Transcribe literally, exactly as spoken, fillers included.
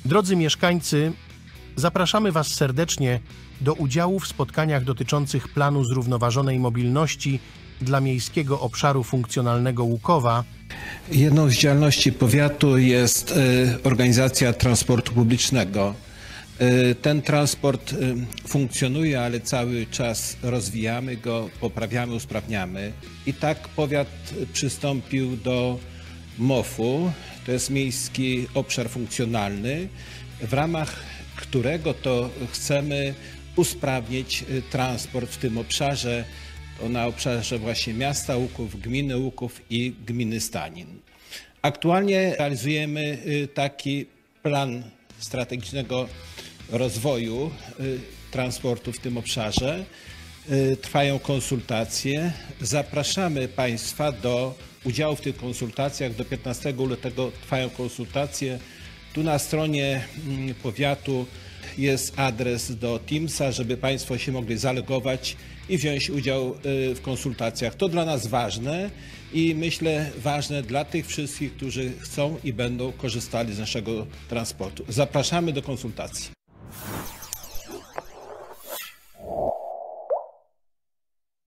Drodzy mieszkańcy, zapraszamy Was serdecznie do udziału w spotkaniach dotyczących planu zrównoważonej mobilności dla miejskiego obszaru funkcjonalnego Łukowa. Jedną z działalności powiatu jest organizacja transportu publicznego. Ten transport funkcjonuje, ale cały czas rozwijamy go, poprawiamy, usprawniamy. I tak powiat przystąpił do mofu, to jest miejski obszar funkcjonalny, w ramach którego to chcemy usprawnić transport w tym obszarze, to na obszarze właśnie miasta Łuków, gminy Łuków i gminy Stanin. Aktualnie realizujemy taki plan strategicznego rozwoju transportu w tym obszarze. Trwają konsultacje. Zapraszamy Państwa do udziału w tych konsultacjach. Do piętnastego lutego trwają konsultacje. Tu na stronie powiatu jest adres do Teamsa, żeby Państwo się mogli zalogować i wziąć udział w konsultacjach. To dla nas ważne i myślę ważne dla tych wszystkich, którzy chcą i będą korzystali z naszego transportu. Zapraszamy do konsultacji.